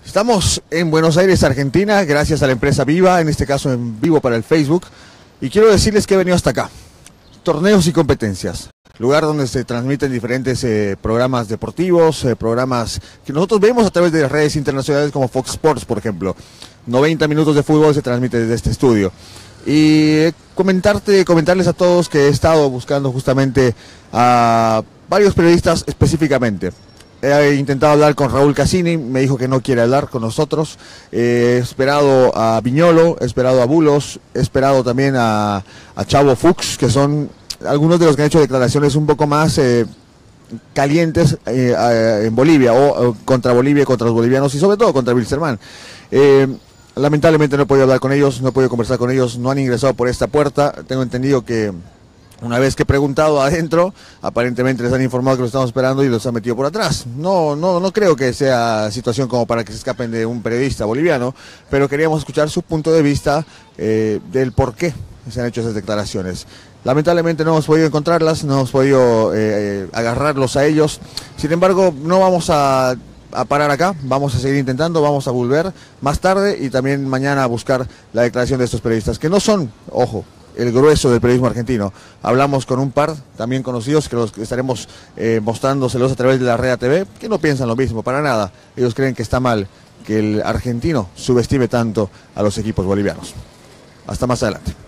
Estamos en Buenos Aires, Argentina, gracias a la empresa Viva, en este caso en vivo para el Facebook. Y quiero decirles que he venido hasta acá. Torneos y competencias. Lugar donde se transmiten diferentes programas deportivos, programas que nosotros vemos a través de redes internacionales como Fox Sports, por ejemplo. 90 minutos de fútbol se transmite desde este estudio. Y comentarles a todos que he estado buscando justamente a varios periodistas específicamente. He intentado hablar con Raúl Cassini, me dijo que no quiere hablar con nosotros. He esperado a Viñolo, he esperado a Bulos, he esperado también a Chavo Fuchs, que son algunos de los que han hecho declaraciones un poco más calientes en Bolivia, o contra Bolivia, contra los bolivianos y sobre todo contra Wilstermann. Lamentablemente no he podido hablar con ellos, no he podido conversar con ellos, no han ingresado por esta puerta. Tengo entendido que una vez que he preguntado adentro, aparentemente les han informado que lo estamos esperando y los han metido por atrás. No creo que sea situación como para que se escapen de un periodista boliviano, pero queríamos escuchar su punto de vista del por qué se han hecho esas declaraciones. Lamentablemente no hemos podido encontrarlas, no hemos podido agarrarlos a ellos. Sin embargo, no vamos a parar acá, vamos a seguir intentando, vamos a volver más tarde y también mañana a buscar la declaración de estos periodistas, que no son, ojo, el grueso del periodismo argentino. Hablamos con un par también conocidos que los estaremos mostrándoselos a través de la Rea TV, que no piensan lo mismo, para nada. Ellos creen que está mal que el argentino subestime tanto a los equipos bolivianos. Hasta más adelante.